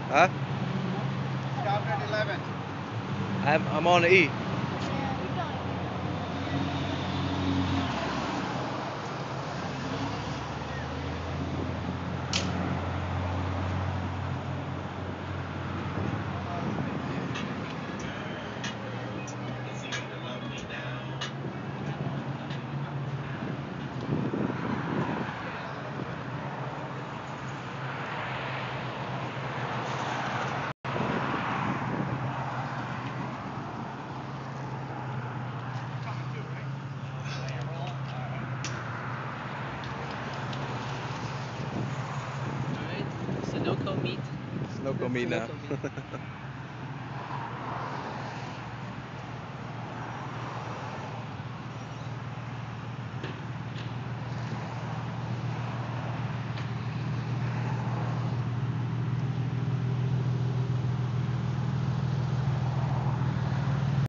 Huh? Stopped at 11. I'm on E. Alright, Sunoco meat. Sunoco That's me now. Sunoco meat.